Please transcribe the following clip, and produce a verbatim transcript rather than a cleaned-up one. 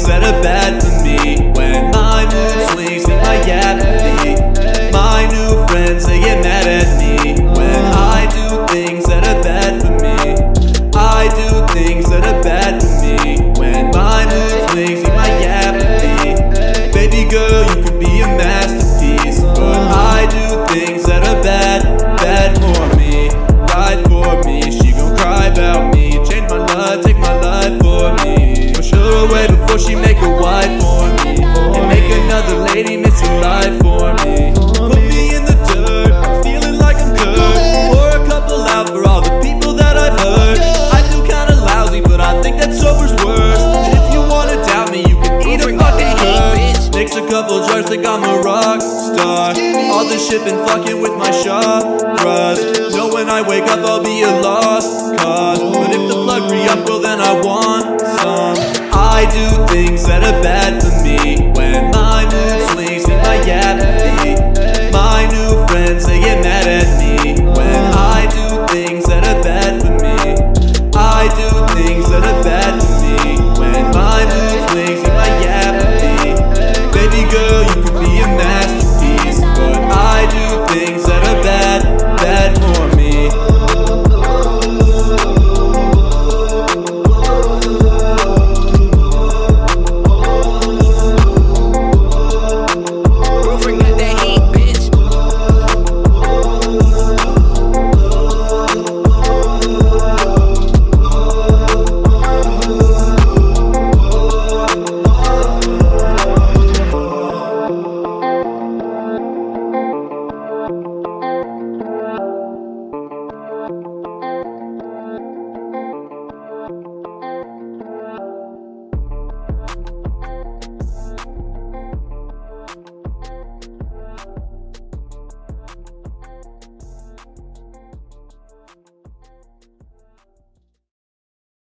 things that are bad for me. When my mood swings in my apathy, my new friends, they get mad at me. When I do things that are bad for me, I do things that are bad for me. When my mood swings in my apathy, baby girl, you could be a masterpiece, but I do things that are bad, bad for me, right for me. She gon' cry about me, change my life, take my life for me. Push her away before she make a wife for me, and make another lady miss her life for me. Put me in the dirt, I'm feeling like I'm cursed. Pour a couple out for all the people that I've hurt. I feel kinda lousy, but I think that sober's worse. And if you wanna doubt me, you can eat a fucking curse. Mix a couple drugs like I'm a rock star. All this shit been fucking with my chakras. Know when I wake up I'll be a lost cause, but if the plug re-up, well then I want some. I do things that are bad for me.